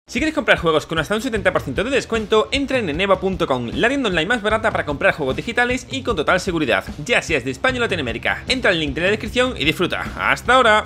Si queréis comprar juegos con hasta un 70% de descuento, entra en eneba.com, la tienda online más barata para comprar juegos digitales y con total seguridad, ya seas de España o Latinoamérica. Entra al link de la descripción y disfruta. ¡Hasta ahora!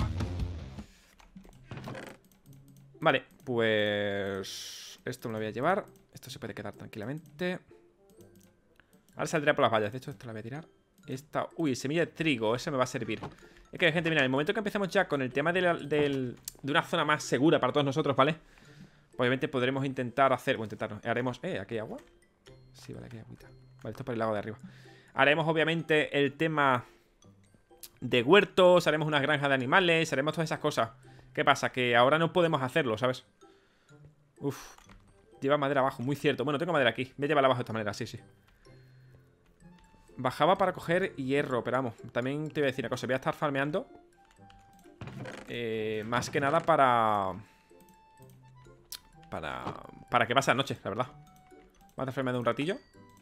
Vale, pues... esto me lo voy a llevar. Esto se puede quedar tranquilamente. Ahora saldrá por las vallas. De hecho, esto lo voy a tirar. Esta... Uy, semilla de trigo. Eso me va a servir. Es que, gente, mira, en el momento que empecemos ya con el tema de una zona más segura para todos nosotros, ¿vale? Obviamente podremos intentar hacer... O intentar, no. Haremos... ¿aquí hay agua? Sí, vale, aquí hay agüita. Vale, esto es por el lago de arriba. Haremos, obviamente, el tema de huertos. Haremos unas granjas de animales. Haremos todas esas cosas. ¿Qué pasa? Que ahora no podemos hacerlo, ¿sabes? Uf. Lleva madera abajo, muy cierto. Bueno, tengo madera aquí. Voy a llevarla abajo de esta manera, sí, sí. Bajaba para coger hierro, pero vamos. También te voy a decir una cosa. Voy a estar farmeando. Más que nada para que pase la noche, la verdad. Vamos a estar farmeando un ratillo.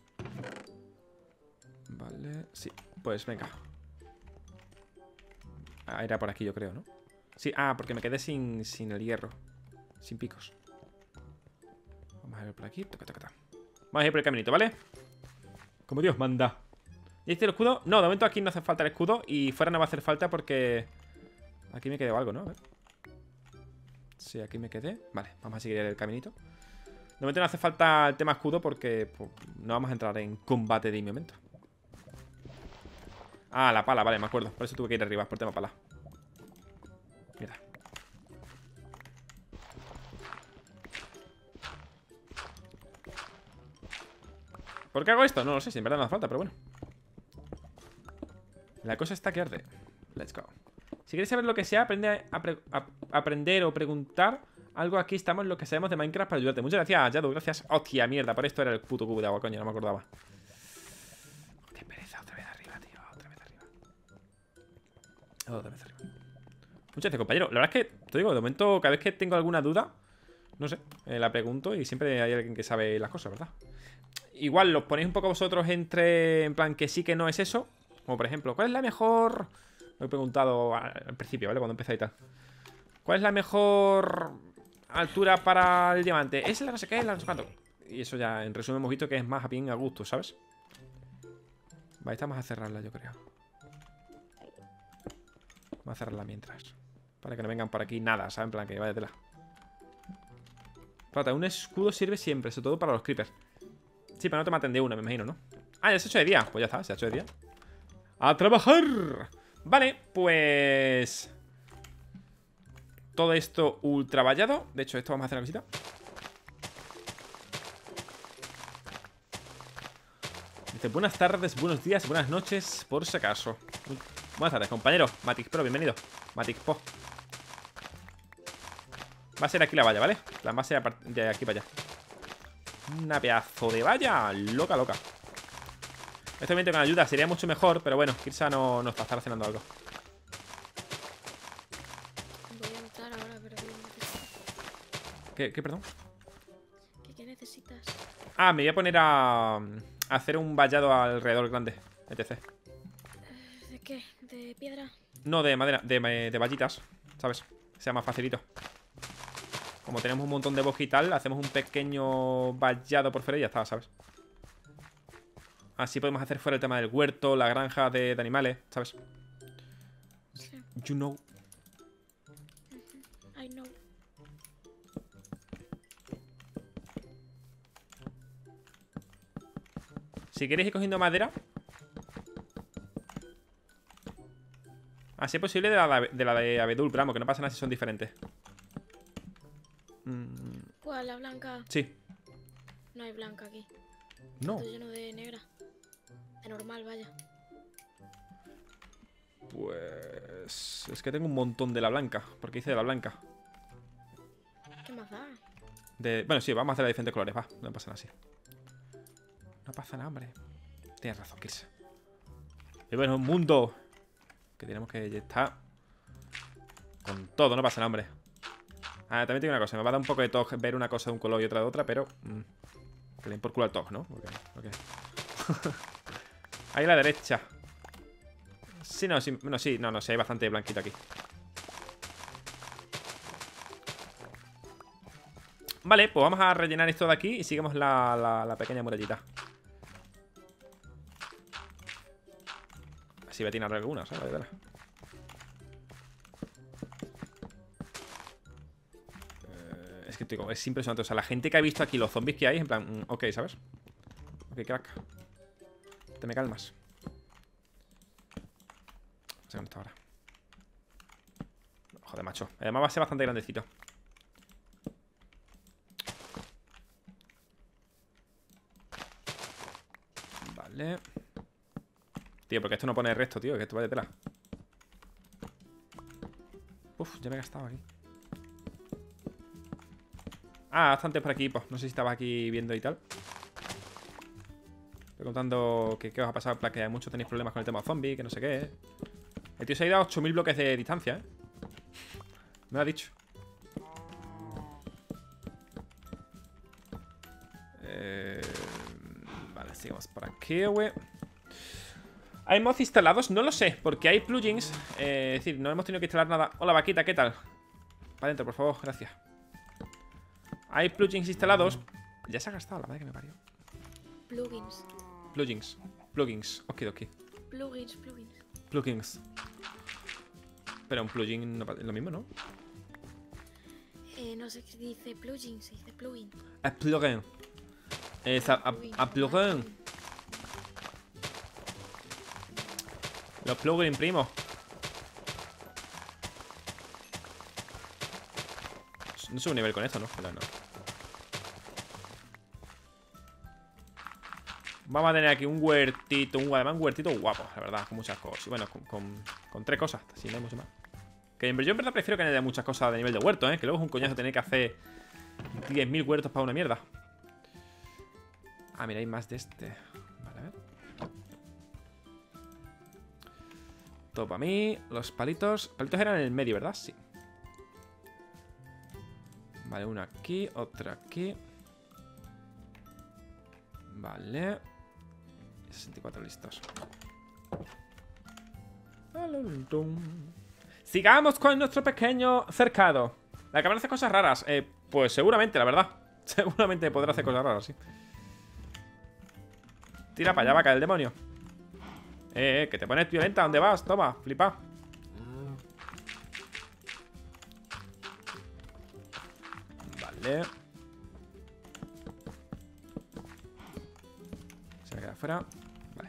Vale, sí. Pues venga. Era por aquí, yo creo, ¿no? Sí, porque me quedé sin el hierro. Sin picos. Vamos a ir por aquí. Vamos a ir por el caminito, ¿vale? Como Dios manda. ¿Ya hiciste el escudo? No, de momento aquí no hace falta el escudo. Y fuera no va a hacer falta porque... aquí me quedé algo, ¿no? A ver. Sí, aquí me quedé. Vale, vamos a seguir el caminito. De momento no hace falta el tema escudo porque pues, no vamos a entrar en combate de momento. La pala, vale, me acuerdo. Por eso tuve que ir arriba, por tema pala. Mira. ¿Por qué hago esto? No lo sé, si en verdad no hace falta, pero bueno. La cosa está que arde. Let's go. Si quieres saber lo que sea, aprende a aprender o preguntar algo. Aquí estamos lo que sabemos de Minecraft para ayudarte. Muchas gracias, Yadu, gracias. Hostia, mierda, por esto era el puto cubo de agua, coño, no me acordaba. Qué pereza, otra vez arriba, tío. Otra vez arriba. Otra vez arriba. Muchas gracias, compañero. La verdad es que, te digo, de momento, cada vez que tengo alguna duda, no sé, la pregunto y siempre hay alguien que sabe las cosas, ¿verdad? Igual los ponéis un poco vosotros en plan que sí que no es eso. Como por ejemplo, ¿cuál es la mejor...? Lo he preguntado al principio, ¿vale? Cuando empecé y tal. ¿Cuál es la mejor altura para el diamante? Es la no sé qué, es la no sé cuánto. Y eso ya, en resumen, hemos visto que es más bien a gusto, ¿sabes? Vale, estamos a cerrarla, yo creo. Vamos a cerrarla mientras. Para que no vengan por aquí nada, ¿sabes? En plan, que vaya tela. Plata, un escudo sirve siempre, sobre todo para los creepers. Sí, pero no te maten de una, me imagino, ¿no? Ya se ha hecho de día. Pues ya está, se ha hecho de día. ¡A trabajar! Vale, pues... todo esto ultra vallado. De hecho, esto vamos a hacer una cosita. Dice, buenas tardes, buenos días, buenas noches, por si acaso. Buenas tardes, compañero. Matic Pro, bienvenido. Matic Po. Va a ser aquí la valla, ¿vale? La va a ser de aquí para allá. Una pedazo de valla. Loca, loca. Esto obviamente con ayuda sería mucho mejor, pero bueno, Kirsa no está haciendo algo. Voy a entrar ahora, pero ¿qué necesitas? ¿Qué, perdón? ¿Qué necesitas? Me voy a poner a hacer un vallado alrededor grande, etc. ¿De qué? ¿De piedra? No, de madera, de vallitas, ¿sabes? Sea más facilito. Como tenemos un montón de bosque y tal, hacemos un pequeño vallado por fuera y ya está, ¿sabes? Así podemos hacer fuera el tema del huerto, la granja de animales, ¿sabes? Sí. You know. I know. Si queréis ir cogiendo madera, así es posible de la de abedul, pero vamos, que no pasa nada si son diferentes. ¿Cuál? ¿La blanca? Sí. No hay blanca aquí. No. Está lleno de negra. De normal, vaya. Pues... es que tengo un montón de la blanca. Porque hice de la blanca. ¿Qué más da? Bueno, sí, vamos a hacer de diferentes colores, va. No pasa nada así. No pasa nada, hombre. Tienes razón, Kiss. Y bueno, un mundo que tenemos que estar con todo, no pasa nada, hombre. También tengo una cosa. Me va a dar un poco de TOG ver una cosa de un color y otra de otra, pero... que le den por culo al TOG, ¿no? Okay. Ahí a la derecha. Sí, no, sí, no, sí, no, sí, hay bastante blanquito aquí. Vale, pues vamos a rellenar esto de aquí y seguimos la pequeña murallita. Así voy a tirar algunas, ¿sabes? Vale, vale. Es que es impresionante. O sea, la gente que ha visto aquí los zombies que hay, en plan, ok, ¿sabes? Ok, crack. Te me calmas. No sé dónde está ahora. Joder, macho. Además va a ser bastante grandecito. Vale. Tío, porque esto no pone el resto, tío. Que esto vaya tela. Uf, ya me he gastado aquí. Ah, bastante por aquí, pues. No sé si estaba aquí viendo y tal. Estoy contando que qué os ha pasado. Para que muchos tenéis problemas con el tema zombie, que no sé qué. El tío se ha ido a 8000 bloques de distancia, ¿eh? Me lo ha dicho. Vale, sigamos por aquí, güey. ¿Hay mods instalados? No lo sé, porque hay plugins. Es decir, no hemos tenido que instalar nada. Hola, vaquita, ¿qué tal? Para adentro, por favor, gracias. Hay plugins instalados. Ya se ha gastado, la madre que me parió. Plugins. Plugins, ok. Plugins. Pero un plugin no es lo mismo, ¿no? No sé qué dice plugin, se dice plugin. A plugin. A plugin. Los plugins, primo. No subo nivel con esto, ¿no? Pero no. Vamos a tener aquí un huertito, además un huertito guapo, la verdad, con muchas cosas. Bueno, con 3 cosas, así no hay mucho más. Que yo en verdad prefiero que haya muchas cosas de nivel de huerto, ¿eh? Que luego es un coñazo tener que hacer 10.000 huertos para una mierda. Ah, mira, hay más de este. Vale, a ver. Todo para mí. Los palitos. Palitos eran en el medio, ¿verdad? Sí. Vale, una aquí, otra aquí. Vale. 64 listos. Sigamos con nuestro pequeño cercado. La cámara hace cosas raras. Pues seguramente, la verdad. Seguramente podrá hacer cosas raras, sí. Tira para allá, vaca del demonio. Que te pones violenta. ¿Dónde vas? Toma, flipa. Vale. Se me queda fuera. Vale.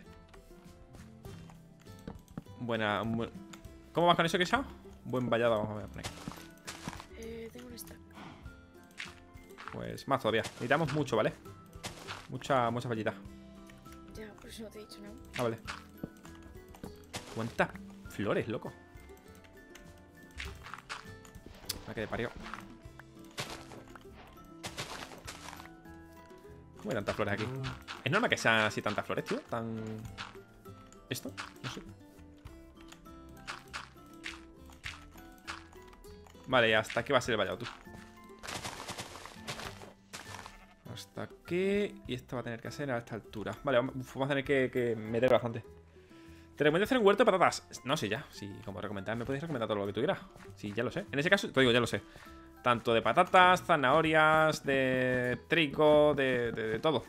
Buena. ¿Cómo vas con eso, Kisha? Buen vallado, vamos a poner aquí. Tengo un stack. Pues más todavía. Necesitamos mucho, ¿vale? Mucha vallita. Ya, por eso no te he dicho nada. Ah, vale. ¿Cuántas flores, loco? La que de parió. ¿Cómo hay tantas flores aquí? ¿Es normal que sean así tantas flores, tío? ¿Tan... ¿Esto? No sé. Vale, y hasta aquí va a ser el vallado, tú. Hasta aquí. Y esto va a tener que ser a esta altura. Vale, vamos a tener que meter bastante. ¿Te recomiendo hacer un huerto de patatas? No, sí, ya. Sí, como recomendar, me podéis recomendar todo lo que tú quieras. Sí, ya lo sé. En ese caso, te digo, ya lo sé. Tanto de patatas, zanahorias, de trigo, de todo.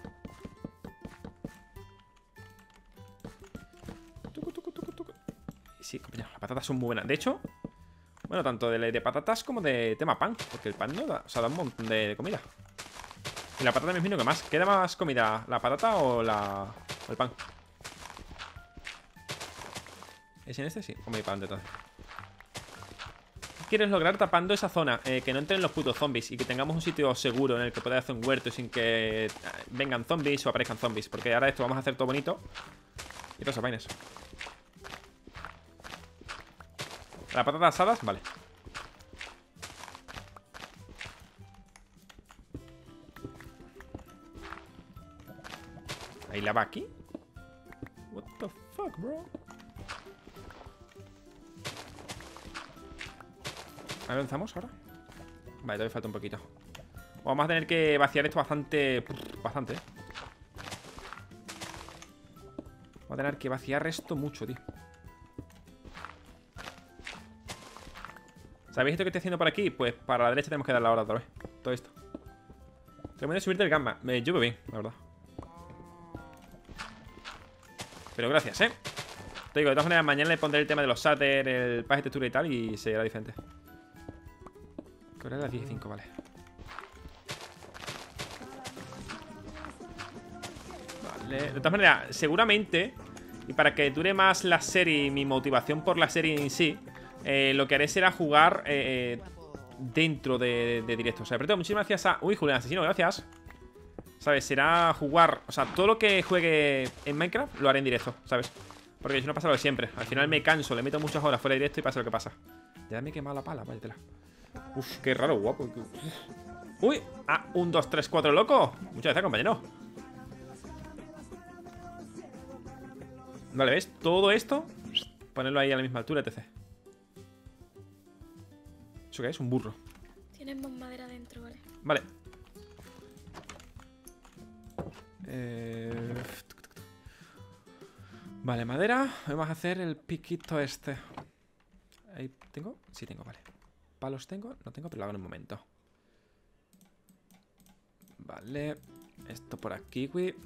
Sí, compañero, las patatas son muy buenas. De hecho, bueno, tanto de patatas como de tema pan. Porque el pan no da, o sea, da un montón de comida. Y la patata me imagino que más. ¿Queda más comida? ¿La patata o el pan? ¿Es en este? Sí. Come pan de todo. ¿Qué quieres lograr tapando esa zona? Que no entren los putos zombies y que tengamos un sitio seguro en el que poder hacer un huerto sin que vengan zombies o aparezcan zombies. Porque ahora esto vamos a hacer todo bonito. Y todas esas vainas. ¿Las patatas asadas? Vale. ¿Hay lava aquí? What the fuck, bro? ¿Avanzamos ahora? Vale, todavía falta un poquito. Vamos a tener que vaciar esto bastante. Bastante, ¿eh? Vamos a tener que vaciar esto mucho, tío. ¿Sabéis esto que estoy haciendo por aquí? Pues para la derecha tenemos que dar la hora otra vez. Todo esto. Recomiendo subirte el gamma. Yo voy bien, la verdad. Pero gracias, Te digo, de todas maneras, mañana le pondré el tema de los shader, el pack de textura y tal, y será diferente. Que ahora es las 15, vale. Vale. De todas maneras, seguramente, y para que dure más la serie y mi motivación por la serie en sí, lo que haré será jugar dentro de directo. O sea, pero muchísimas gracias a... Uy, Julián Asesino, gracias. ¿Sabes? Será jugar... O sea, todo lo que juegue en Minecraft lo haré en directo, ¿sabes? Porque si no pasa lo de siempre. Al final me canso, le meto muchas horas fuera de directo y pasa lo que pasa. Ya me he quemado la pala, váyatela. Uf, qué raro, guapo. Uy, 1, 2, 3, 4, loco. Muchas gracias, compañero. Vale, ¿ves? Todo esto, ponerlo ahí a la misma altura, etc. ¿Eso qué es? Un burro. Tienes más madera dentro, ¿vale? Vale. Vale, madera. Vamos a hacer el piquito este. ¿Ahí tengo? Sí tengo, vale. ¿Palos tengo? No tengo, pero lo hago en un momento. Vale. Esto por aquí, güey.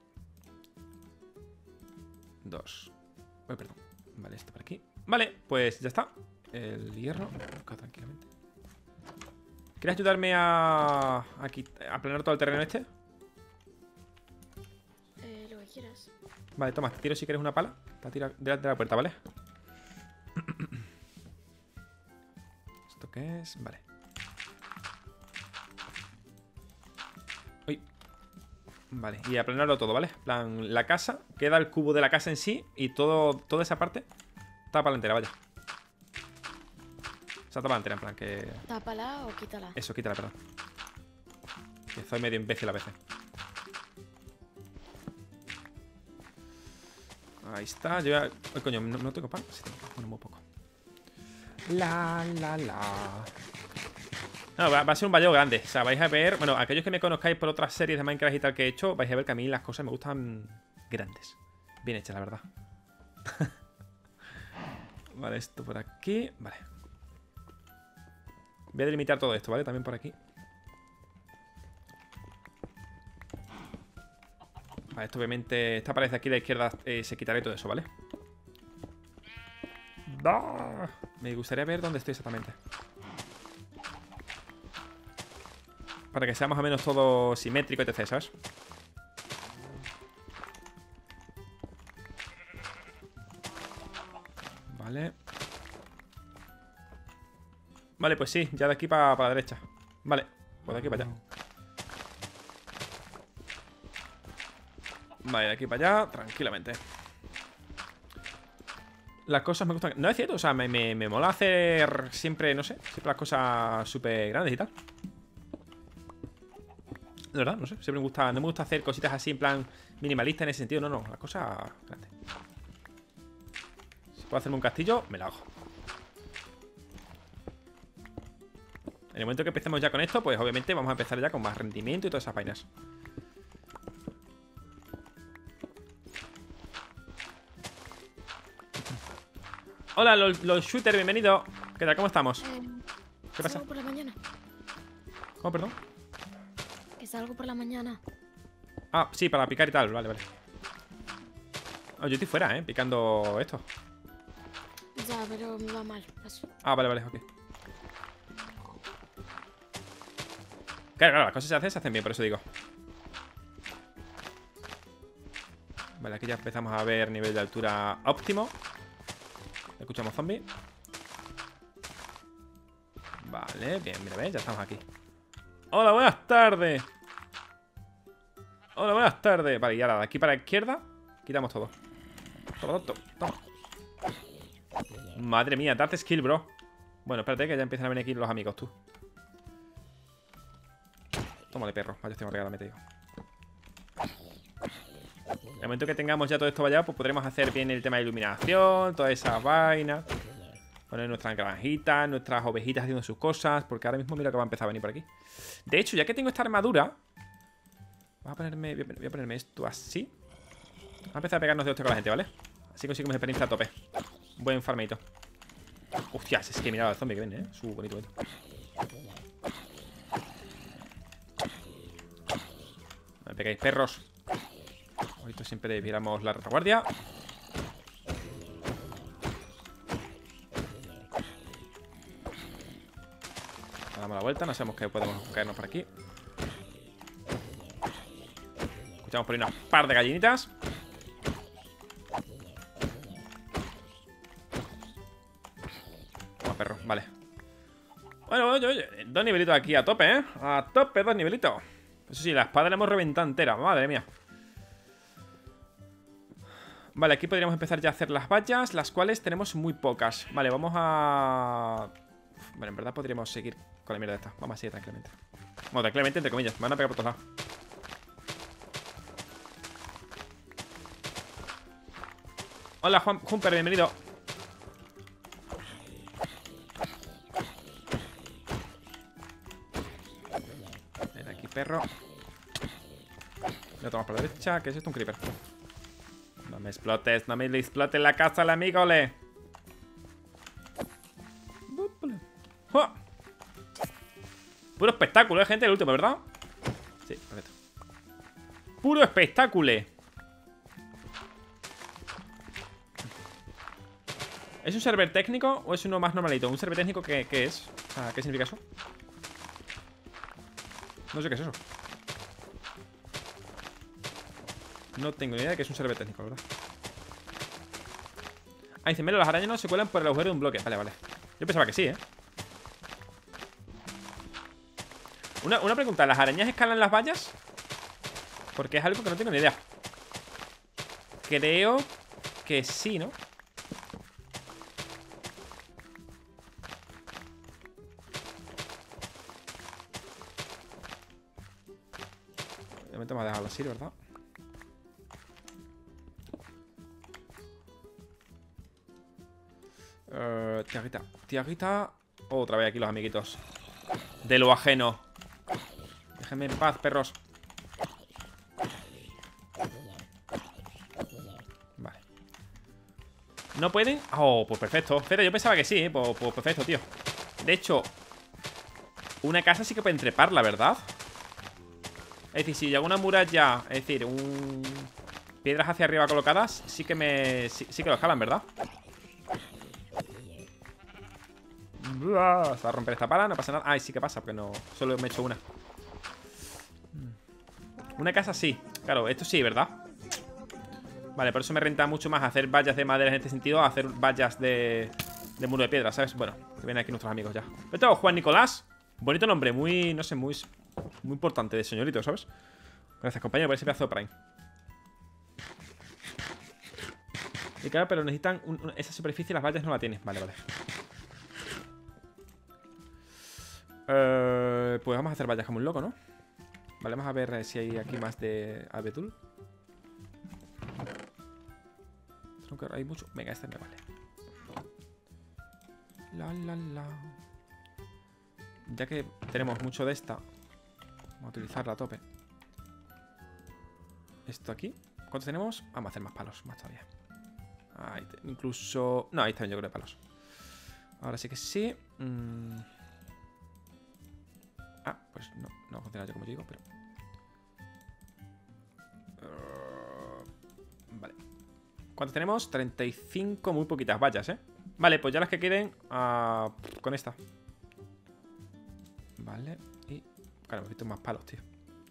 2. Uy, perdón. Vale, esto por aquí. Vale, pues ya está. El hierro. Busca tranquilamente. ¿Quieres ayudarme a aplanar todo el terreno este? Lo que quieras. Vale, toma, te tiro si quieres una pala. Te tiro delante de la puerta, ¿vale? ¿Esto qué es? Vale. Uy. Vale, y aplanarlo todo, ¿vale? En plan, la casa, queda el cubo de la casa en sí. Y toda esa parte tápala entera, vaya. O sea, tápala entera, en plan que... Tápala o quítala. Eso, quítala, perdón. Que soy medio imbécil a veces. Ahí está, yo ya... Ay, coño, ¿no tengo pan? Sí, tengo. Bueno, muy poco. La. No, va a ser un valleo grande. O sea, vais a ver... Bueno, aquellos que me conozcáis por otras series de Minecraft y tal que he hecho, vais a ver que a mí las cosas me gustan grandes. Bien hechas, la verdad. Vale, esto por aquí. Vale. Voy a delimitar todo esto, ¿vale? También por aquí. Vale, esto obviamente... Esta pared de aquí a la izquierda se quitará todo eso, ¿vale? ¡Ah! Me gustaría ver dónde estoy exactamente. Para que sea más o menos todo simétrico, etc, ¿sabes? Vale. Vale, pues sí, ya de aquí para la derecha. Vale, pues de aquí para allá. Vale, de aquí para allá, tranquilamente. Las cosas me gustan. No es cierto, o sea, me mola hacer siempre, no sé, siempre las cosas súper grandes y tal. De verdad, no sé, siempre me gusta. No me gusta hacer cositas así en plan minimalista en ese sentido, no, las cosas grandes. Si puedo hacerme un castillo, me lo hago. En el momento que empecemos ya con esto, pues obviamente vamos a empezar ya con más rendimiento y todas esas vainas. Hola, los shooters, bienvenido. ¿Qué tal? ¿Cómo estamos? ¿Qué pasa? Salgo por la mañana. ¿Cómo, perdón? Que salgo por la mañana. Ah, sí, para picar y tal, vale, vale. Oh, yo estoy fuera, picando esto. Ya, pero me va mal. Paso. Ah, vale, vale, ok. Claro, las cosas se hacen bien, por eso digo. Vale, aquí ya empezamos a ver nivel de altura óptimo. Escuchamos zombies. Vale, bien, mira, ¿ves? Ya estamos aquí. Hola, buenas tardes. Hola, buenas tardes. Vale, y ahora de aquí para la izquierda quitamos todo. Toma. Madre mía, darte skill, bro. Bueno, espérate que ya empiezan a venir aquí los amigos, tú. Tómale, perro. Vaya, estoy marcada, me te digo. En el momento que tengamos ya todo esto vallado, pues podremos hacer bien el tema de iluminación, todas esas vainas. Poner nuestras granjitas, nuestras ovejitas haciendo sus cosas. Porque ahora mismo mira que va a empezar a venir por aquí. De hecho, ya que tengo esta armadura, voy a ponerme esto así. Vamos a empezar a pegarnos de hostia con la gente, ¿vale? Así conseguimos experiencia a tope. Buen farmeito. Hostias, es que mirad al zombie que viene, Su bonito. me pegáis, perros. Esto siempre viéramos la retaguardia. Damos la vuelta, no sabemos qué podemos caernos por aquí. Escuchamos por ahí un par de gallinitas. Toma, perro, vale. Bueno, oye, 2 nivelitos aquí a tope, ¿eh? A tope, 2 nivelitos. Eso sí, la espada la hemos reventado entera, madre mía. Vale, aquí podríamos empezar ya a hacer las vallas, las cuales tenemos muy pocas. Vale, vamos a... Bueno, en verdad podríamos seguir con la mierda esta. Vamos a seguir tranquilamente. Bueno, tranquilamente, entre comillas. Me van a pegar por todos lados. Hola, Jumper, bienvenido. Ven aquí, perro. Lo tomamos por la derecha. ¿Qué es esto? Un creeper. No me explotes, no me explotes la casa al amigo, le. Puro espectáculo, gente, el último, ¿verdad? Sí, perfecto. Puro espectáculo. ¿Es un server técnico o es uno más normalito? ¿Un server técnico qué es? O sea, ¿qué significa eso? No sé qué es eso. No tengo ni idea de que es un server técnico, ¿verdad? Ah, dice, Melo, las arañas no se cuelan por el agujero de un bloque. Vale, vale. Yo pensaba que sí, ¿eh? Una pregunta, ¿las arañas escalan las vallas? Porque es algo que no tengo ni idea. Creo que sí, ¿no? De momento me ha dejado así, ¿verdad? Tiaguita, tiaguita. Otra vez aquí los amiguitos de lo ajeno. Déjenme en paz, perros. Vale. ¿No pueden? Oh, pues perfecto. Pero yo pensaba que sí, ¿eh? Pues perfecto, tío. De hecho, una casa sí que pueden treparla, ¿verdad? Es decir, si hago una muralla, es decir, piedras hacia arriba colocadas, sí que sí que lo escalan, ¿verdad? Se va a romper esta pala, no pasa nada. Ay, sí que pasa, porque no, solo me he hecho una. Una casa sí, claro, esto sí, ¿verdad? Vale, por eso me renta mucho más hacer vallas de madera en este sentido a hacer vallas de muro de piedra, ¿sabes? Bueno, que vienen aquí nuestros amigos ya. Esto, Juan Nicolás. Bonito nombre, muy, no sé, muy importante de señorito, ¿sabes? Gracias, compañero, por ese pedazo de Prime. Y claro, pero necesitan esa superficie, las vallas no la tienen. Vale, vale. Pues vamos a hacer vallas como un loco, ¿no? Vale, vamos a ver si hay aquí más de abedul. Hay mucho. Venga, este me vale. Ya que tenemos mucho de esta, vamos a utilizarla a tope. Esto aquí. ¿Cuántos tenemos? Vamos a hacer más palos, más todavía. Ahí incluso... No, ahí está bien, yo creo, de palos. Ahora sí que sí. Ah, pues no funciona yo como yo digo, pero... Vale. ¿Cuántos tenemos? 35, muy poquitas vallas, ¿eh? Vale, pues ya las que queden con esta. Vale, y... Claro, necesito más palos, tío.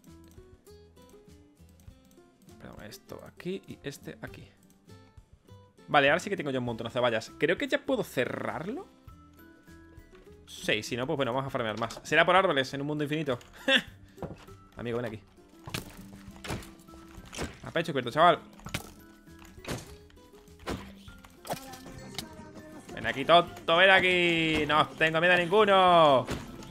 Perdón, esto aquí y este aquí. Vale, ahora sí que tengo yo un montón de vallas. Creo que ya puedo cerrarlo. Sí, si no, pues bueno, vamos a farmear más. Será por árboles en un mundo infinito. Amigo, ven aquí. A pecho cubierto, chaval. Ven aquí, tonto, ven aquí. No tengo miedo a ninguno.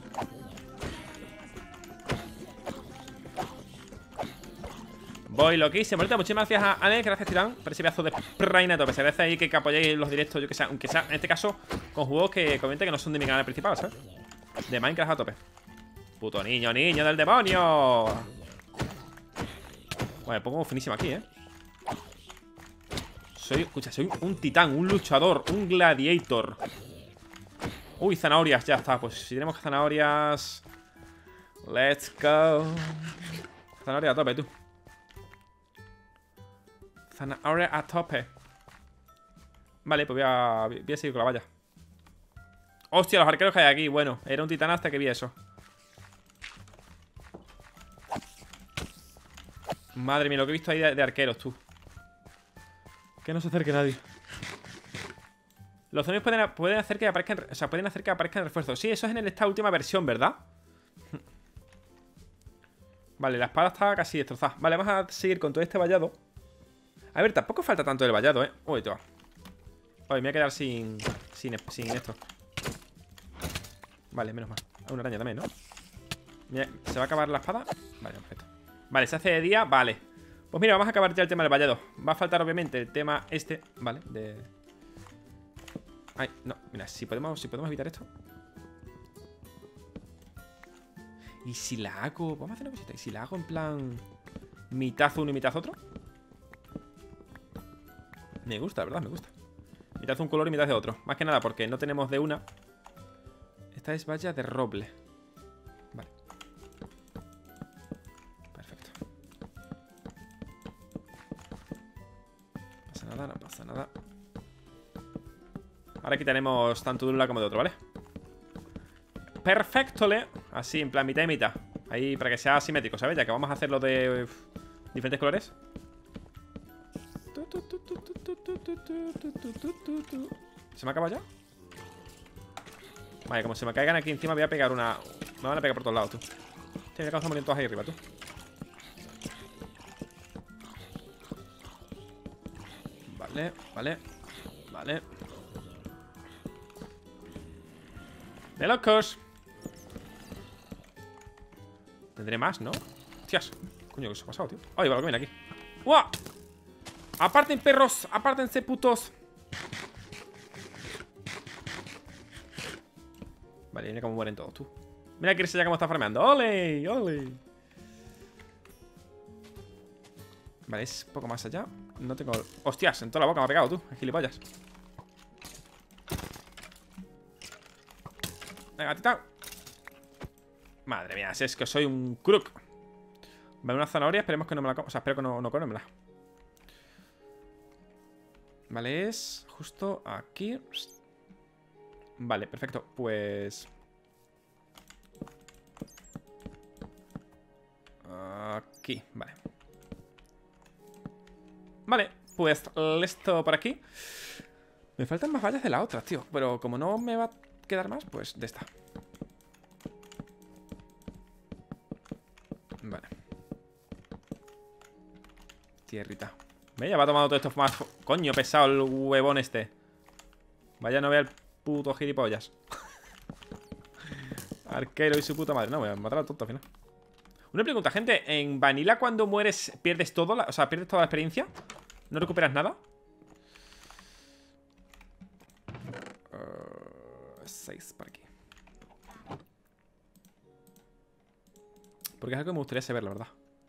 Voy loquísimo. Muchísimas gracias a Alex, gracias Tirán por ese pedazo de prainato. Que se agradece ahí que apoyéis los directos, yo que sé, aunque sea en este caso con juegos que comenten que no son de mi canal principal, ¿sabes? De Minecraft a tope. Puto niño del demonio. Bueno, me pongo finísimo aquí, ¿eh? Escucha, soy un titán, un luchador, un gladiator. Uy, zanahorias, ya está. Pues si tenemos zanahorias, let's go. Zanahoria a tope, tú. Zanahoria a tope. Vale, pues voy a seguir con la valla. Hostia, los arqueros que hay aquí. Bueno, era un titán hasta que vi eso. Madre mía, lo que he visto ahí de arqueros, tú. Que no se acerque nadie. Los zombies pueden hacer que aparezcan. O sea, pueden hacer que aparezcan refuerzos. Sí, eso es en esta última versión, ¿verdad? Vale, la espada está casi destrozada. Vale, vamos a seguir con todo este vallado. A ver, tampoco falta tanto el vallado, ¿eh? Uy, te va. Uy, me voy a quedar sin esto. Vale, menos mal. Hay una araña también, ¿no? Mira, ¿se va a acabar la espada? Vale, perfecto. Vale, se hace de día, vale. Pues mira, vamos a acabar ya el tema del vallado. Va a faltar obviamente el tema este, ¿vale? Ay, no, mira, si podemos evitar esto. Y si la hago, vamos a hacer una cosita. Y si la hago en plan mitad uno y mitad otro. Me gusta, la verdad, me gusta. Mitad de un color y mitad de otro. Más que nada porque no tenemos de una. Esta es valla de roble. Vale. Perfecto. No pasa nada, no pasa nada. Ahora quitaremos tanto de un lado como de otro, ¿vale? Perfecto, le. Así, en plan mitad y mitad. Ahí, para que sea asimétrico, ¿sabes? Ya que vamos a hacerlo de diferentes colores. ¿Se me acaba ya? Vale, como se me caigan aquí encima voy a pegar una... Me van a pegar por todos lados, tú. Tiene que causar muriendo todos ahí arriba, tú. Vale, vale. Vale. ¡De locos! Tendré más, ¿no? Hostias. Coño, ¿qué se ha pasado, tío? Ay, va lo que viene aquí. ¡Uah! ¡Aparten, perros! ¡Apártense, putos! Vale, mira cómo mueren todos, tú. Mira que ya cómo está farmeando. ¡Ole! ¡Ole! Vale, es un poco más allá. No tengo... ¡Hostias! En toda la boca me ha pegado, tú. Gilipollas. Venga, tita. Madre mía, si es que soy un crook. Vale, una zanahoria. Esperemos que no me la... O sea, espero que no comérmela. Vale, es justo aquí. Vale, perfecto. Pues... aquí, vale. Vale, pues listo por aquí. Me faltan más vallas de la otra, tío. Pero como no me va a quedar más, pues de esta. Vale. Tierrita. ¿Ve? Ya va tomando todo esto más... Coño, pesado el huevón este. Vaya, no vea el puto gilipollas. Arquero y su puta madre. No, voy a matar al tonto al final. Una pregunta, gente. ¿En Vanilla cuando mueres pierdes todo? O sea, ¿pierdes toda la experiencia? ¿No recuperas nada? 6 por aquí. Porque es algo que me gustaría saber, la verdad.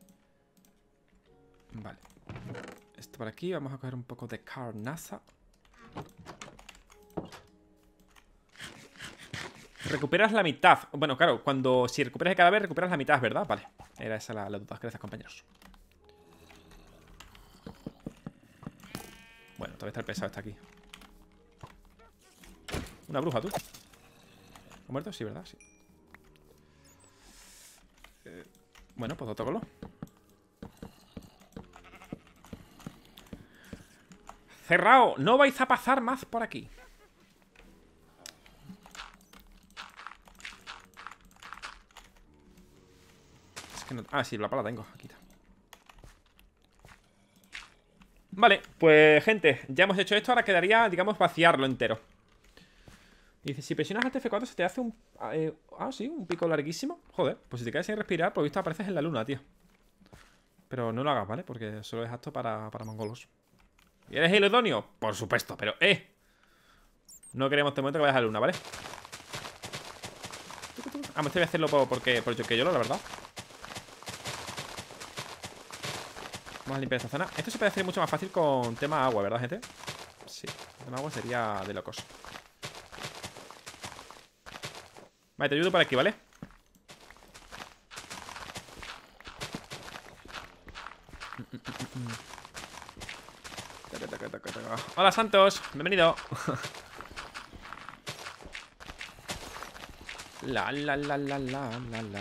Vale. Esto por aquí. Vamos a coger un poco de carnaza. Recuperas la mitad. Bueno, claro, si recuperas el cadáver, recuperas la mitad, ¿verdad? Vale. Era esa la duda. Gracias, compañeros. Bueno, todavía está el pesado, está aquí. Una bruja, tú. ¿Ha muerto? Sí, ¿verdad? Sí. Bueno, pues otro color. Cerrado. No vais a pasar más por aquí. Es que no... Ah, sí, la pala tengo. Aquí está. Vale, pues gente, ya hemos hecho esto. Ahora quedaría, digamos, vaciarlo entero. Dice, si presionas Alt F4 se te hace un... sí, un pico larguísimo. Joder, pues si te quedas sin respirar, por visto apareces en la luna, tío. Pero no lo hagas, ¿vale? Porque solo es apto para mongolos. ¿Y eres el idóneo? Por supuesto, pero no queremos de momento que vayas a la luna, ¿vale? Me estoy a hacerlo por Yoqueyolo, la verdad. Vamos a limpiar esta zona. Esto se puede hacer mucho más fácil con tema agua, ¿verdad, gente? Sí, el tema agua sería de locos. Vale, te ayudo por aquí, ¿vale? Hola, Santos. Bienvenido. La.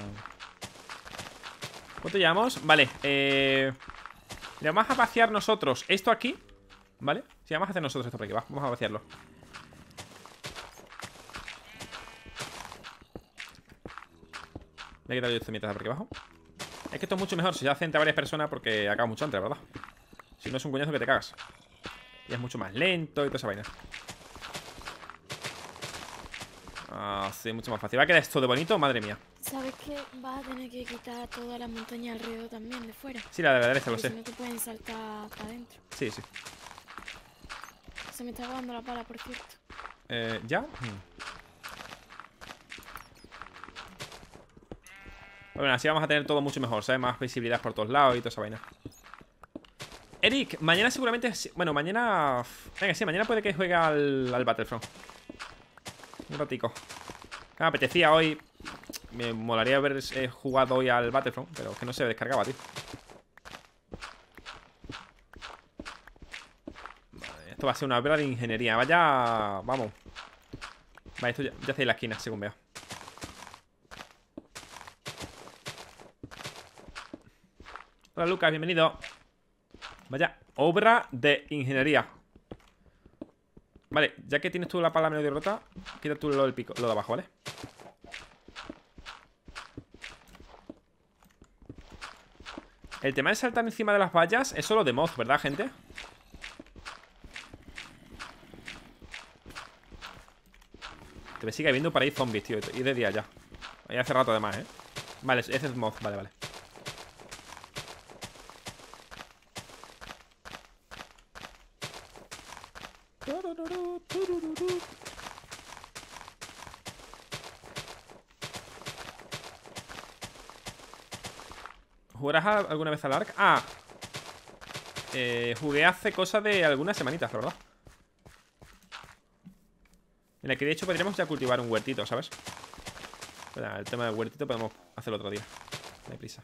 ¿Cuánto llevamos? Vale, le vamos a vaciar nosotros esto aquí, ¿vale? Sí, vamos a hacer nosotros esto por aquí, va. Vamos a vaciarlo. Me he quitado yo esto mientras por aquí abajo. Es que esto es mucho mejor si se hace entre varias personas porque acaba mucho antes, ¿verdad? Si no es un coñazo que te cagas. Y es mucho más lento y toda esa vaina. Ah, sí, mucho más fácil. ¿Va a quedar esto de bonito? Madre mía. ¿Sabes que vas a tener que quitar toda la montaña alrededor también de fuera? Sí, la de la derecha, lo Porque si sé. no te pueden saltar para adentro. Sí, sí. Se me está acabando la pala, por cierto. ¿Ya? Bueno, así vamos a tener todo mucho mejor, ¿sabes? Más visibilidad por todos lados y toda esa vaina. Eric, mañana seguramente... Bueno, mañana... Venga, sí, mañana puede que juegue al Battlefront. Un ratico. Me apetecía hoy. Me molaría haber jugado hoy al Battlefront, pero es que no se descargaba, tío. Vale, esto va a ser una obra de ingeniería. Vaya... Vamos. Vale, esto ya hace en la esquina, según veo. Hola, Lucas, bienvenido. Vaya, obra de ingeniería. Vale, ya que tienes tú la pala medio rota, quita tú lo del pico, lo de abajo, ¿vale? El tema de saltar encima de las vallas es solo de mod, ¿verdad, gente? Te me sigue habiendo por ahí zombies, tío. Y de día ya. Ahí hace rato además, ¿eh? Vale, ese es mod, vale, vale. ¿Jugarás alguna vez al Ark? Ah, jugué hace cosa de algunas semanitas, la verdad. En la que de hecho podríamos ya cultivar un huertito, ¿sabes? Pero el tema del huertito podemos hacerlo otro día. No hay prisa.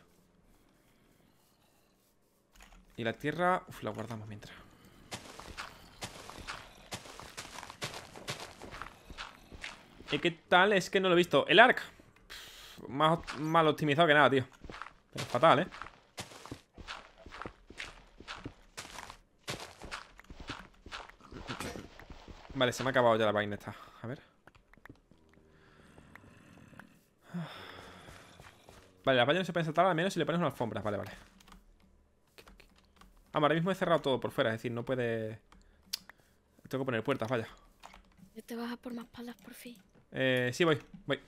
Y la tierra... Uf, la guardamos mientras. ¿Y qué tal? Es que no lo he visto. El Ark. Más mal optimizado que nada, tío. Pero fatal, ¿eh? Vale, se me ha acabado ya la vaina esta. A ver. Vale, las vallas no se pueden saltar al menos si le pones una alfombra. Vale, vale. Ah, ahora mismo he cerrado todo por fuera. Es decir, no puede... Tengo que poner puertas, vaya. Ya te vas a por más palas, por fin. Sí, voy.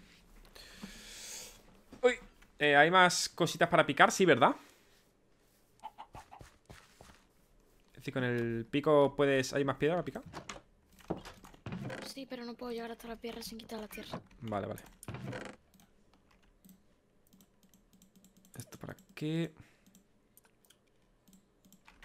Uy. ¿Hay más cositas para picar? Sí, ¿verdad? Es decir, con el pico puedes... ¿Hay más piedra para picar? Sí, pero no puedo llegar hasta la piedra sin quitar la tierra. Vale, vale. Esto por aquí.